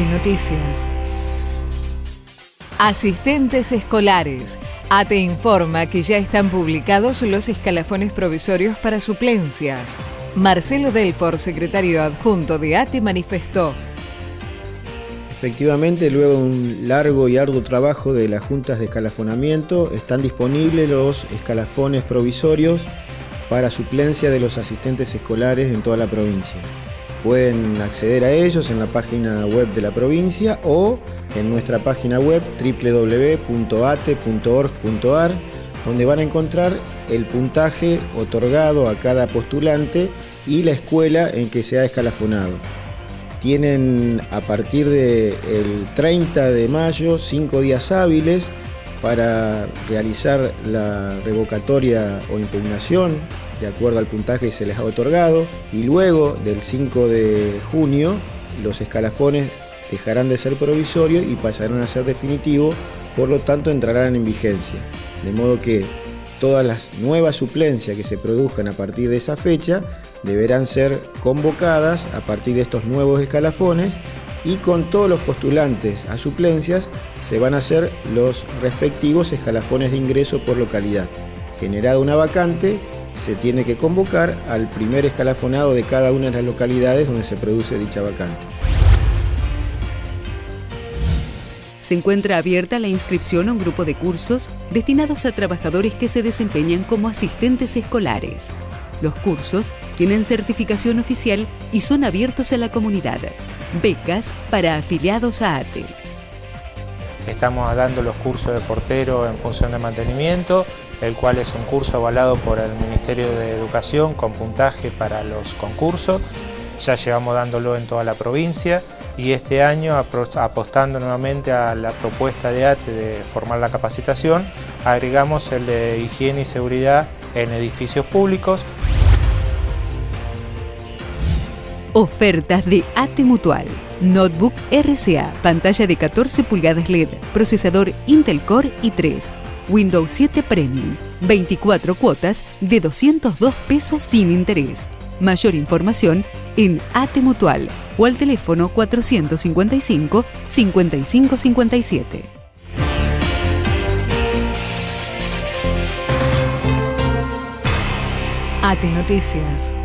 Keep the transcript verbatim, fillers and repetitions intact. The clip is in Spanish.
ATE Noticias. Asistentes escolares. ATE informa que ya están publicados los escalafones provisorios para suplencias. Marcelo Delfor, secretario adjunto de ATE, manifestó: efectivamente, luego de un largo y arduo trabajo de las juntas de escalafonamiento, están disponibles los escalafones provisorios para suplencia de los asistentes escolares en toda la provincia. Pueden acceder a ellos en la página web de la provincia o en nuestra página web doble u doble u doble u punto a t e punto org punto a r, donde van a encontrar el puntaje otorgado a cada postulante y la escuela en que se ha escalafonado. Tienen a partir del treinta de mayo cinco días hábiles para realizar la revocatoria o impugnación de acuerdo al puntaje que se les ha otorgado, y luego del cinco de junio los escalafones dejarán de ser provisorios y pasarán a ser definitivos, por lo tanto entrarán en vigencia. De modo que todas las nuevas suplencias que se produzcan a partir de esa fecha deberán ser convocadas a partir de estos nuevos escalafones, y con todos los postulantes a suplencias se van a hacer los respectivos escalafones de ingreso por localidad. Generada una vacante, se tiene que convocar al primer escalafonado de cada una de las localidades donde se produce dicha vacante. Se encuentra abierta la inscripción a un grupo de cursos destinados a trabajadores que se desempeñan como asistentes escolares. Los cursos tienen certificación oficial y son abiertos a la comunidad. Becas para afiliados a ATE. Estamos dando los cursos de portero en función de mantenimiento, el cual es un curso avalado por el Ministerio de Educación con puntaje para los concursos. Ya llevamos dándolo en toda la provincia y este año, apostando nuevamente a la propuesta de ATE de formar la capacitación, agregamos el de higiene y seguridad en edificios públicos. Ofertas de ATE Mutual. Notebook R C A, pantalla de catorce pulgadas L E D, procesador Intel Core i tres, Windows siete Premium, veinticuatro cuotas de doscientos dos pesos sin interés. Mayor información en ATE Mutual o al teléfono cuatrocientos cincuenta y cinco, cincuenta y cinco cincuenta y siete. ATE Noticias.